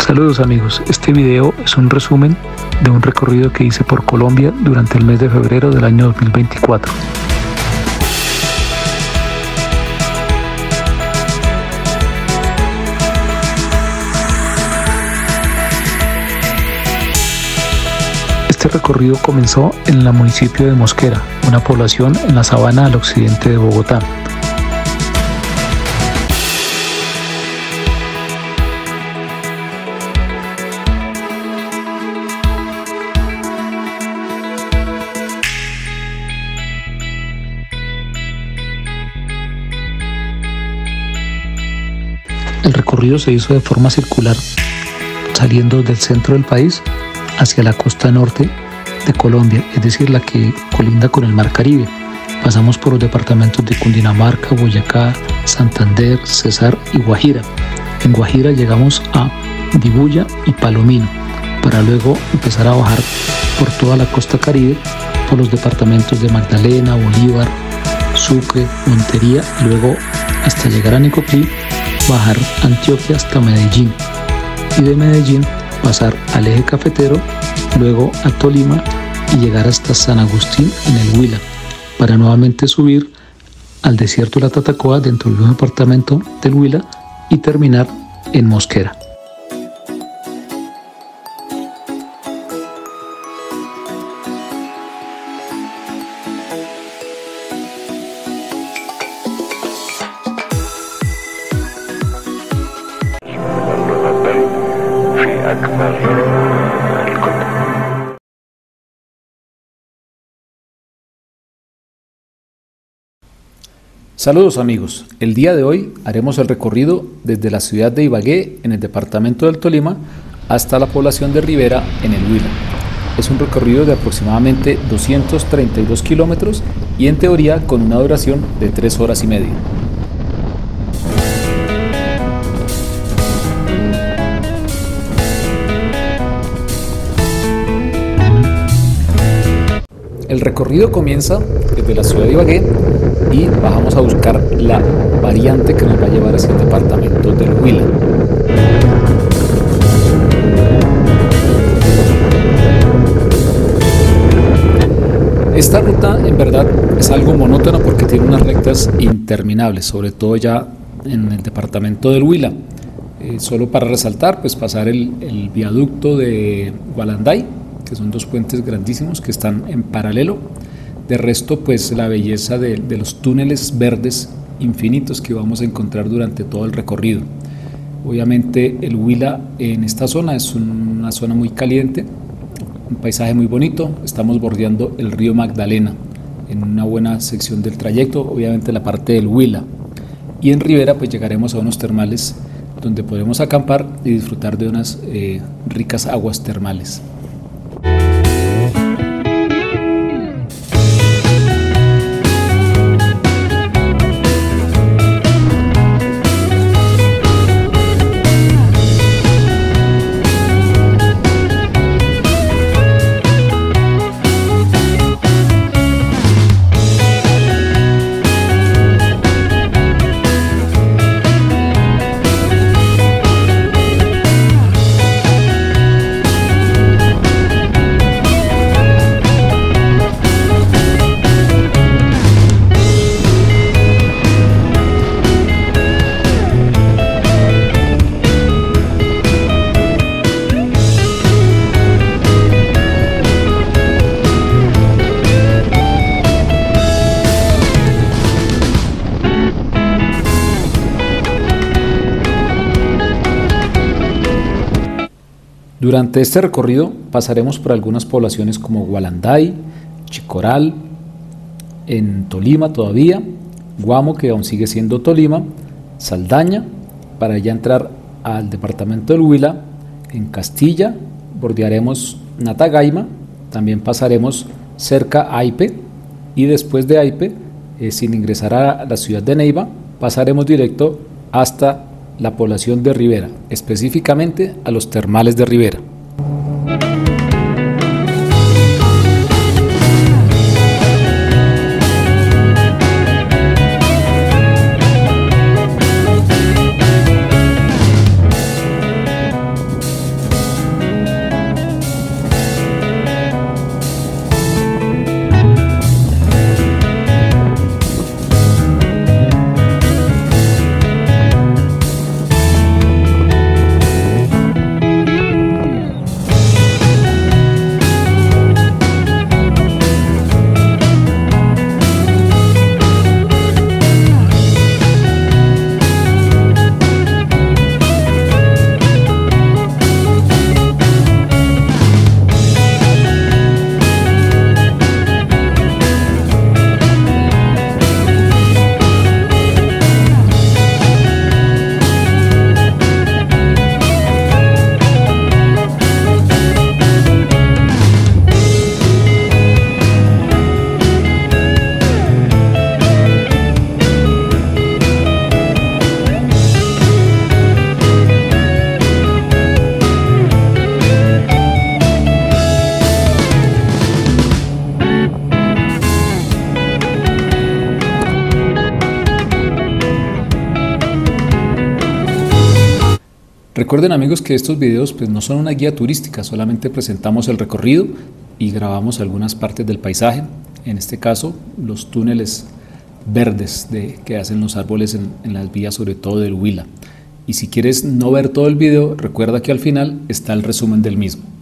Saludos amigos, este video es un resumen de un recorrido que hice por Colombia durante el mes de febrero del año 2024. Este recorrido comenzó en el municipio de Mosquera, una población en la sabana al occidente de Bogotá. El recorrido se hizo de forma circular, saliendo del centro del país hacia la costa norte de Colombia, es decir, la que colinda con el Mar Caribe. Pasamos por los departamentos de Cundinamarca, Boyacá, Santander, Cesar y Guajira. En Guajira llegamos a Dibuya y Palomino, para luego empezar a bajar por toda la costa Caribe, por los departamentos de Magdalena, Bolívar, Sucre, Montería, y luego hasta llegar a Necoclí, bajar Antioquia hasta Medellín, y de Medellín pasar al eje cafetero, luego a Tolima y llegar hasta San Agustín en el Huila, para nuevamente subir al desierto de la Tatacoa dentro del departamento del Huila y terminar en Mosquera. Saludos amigos, el día de hoy haremos el recorrido desde la ciudad de Ibagué en el departamento del Tolima hasta la población de Rivera en el Huila. Es un recorrido de aproximadamente 232 kilómetros y en teoría con una duración de 3 horas y media. El recorrido comienza desde la ciudad de Ibagué y bajamos a buscar la variante que nos va a llevar hacia el departamento del Huila. Esta ruta en verdad es algo monótona porque tiene unas rectas interminables, sobre todo ya en el departamento del Huila. Solo para resaltar, pues pasar el viaducto de Gualandai, que son dos puentes grandísimos que están en paralelo. De resto, pues la belleza de los túneles verdes infinitos que vamos a encontrar durante todo el recorrido. Obviamente el Huila en esta zona es una zona muy caliente, un paisaje muy bonito. Estamos bordeando el río Magdalena en una buena sección del trayecto, obviamente la parte del Huila. Y en Rivera pues llegaremos a unos termales donde podremos acampar y disfrutar de unas ricas aguas termales. Durante este recorrido pasaremos por algunas poblaciones como Gualandai, Chicoral, en Tolima todavía, Guamo, que aún sigue siendo Tolima, Saldaña, para ya entrar al departamento del Huila. En Castilla bordearemos Natagaima, también pasaremos cerca a Aipe y después de Aipe, sin ingresar a la ciudad de Neiva, pasaremos directo hasta la población de Rivera, específicamente a los termales de Rivera. Recuerden amigos que estos videos pues no son una guía turística, solamente presentamos el recorrido y grabamos algunas partes del paisaje, en este caso los túneles verdes que hacen los árboles en las vías, sobre todo del Huila. Y si quieres no ver todo el video, recuerda que al final está el resumen del mismo.